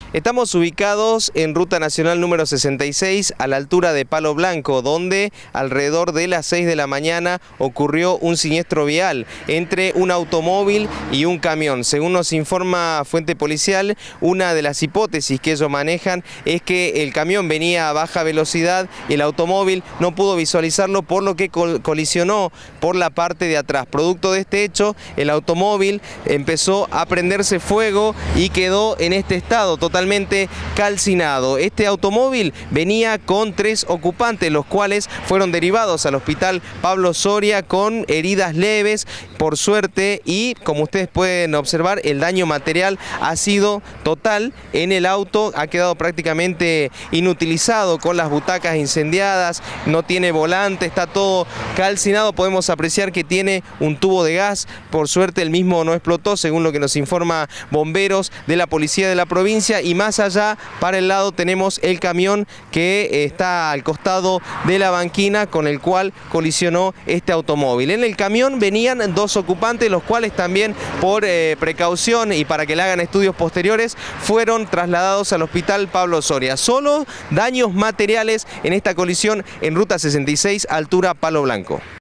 Estamos ubicados en Ruta Nacional número 66 a la altura de Palo Blanco, donde alrededor de las 6 de la mañana ocurrió un siniestro vial entre un automóvil y un camión. Según nos informa fuente policial, una de las hipótesis que ellos manejan es que el camión venía a baja velocidad y el automóvil no pudo visualizarlo, por lo que colisionó por la parte de atrás. Producto de este hecho, el automóvil empezó a prenderse fuego y quedó en este estado totalmente calcinado. Este automóvil venía con 3 ocupantes, los cuales fueron derivados al hospital Pablo Soria con heridas leves, por suerte, y como ustedes pueden observar, el daño material ha sido total en el auto, ha quedado prácticamente inutilizado, con las butacas incendiadas, no tiene volante, está todo calcinado. Podemos apreciar que tiene un tubo de gas, por suerte el mismo no explotó, según lo que nos informa bomberos de la policía de la provincia. Y más allá, para el lado, tenemos el camión que está al costado de la banquina con el cual colisionó este automóvil. En el camión venían 2 ocupantes, los cuales también por precaución y para que le hagan estudios posteriores fueron trasladados al hospital Pablo Soria. Solo daños materiales en esta colisión en Ruta 66, altura Palo Blanco.